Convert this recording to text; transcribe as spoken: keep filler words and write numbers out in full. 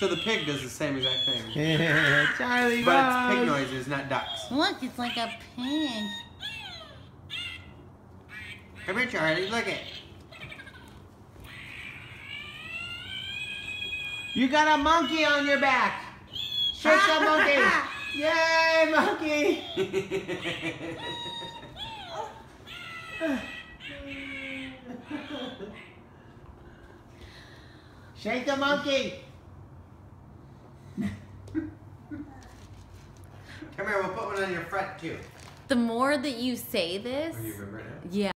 So the pig does the same exact thing. Charlie, but bug. it's pig noises, not ducks. Look, it's like a pig. Come here, Charlie. Look it. You got a monkey on your back. Shake the monkey. Yay, monkey. Shake the monkey. Come here, we'll put one on your front too. The more that you say this, Oh, you remember it now? yeah.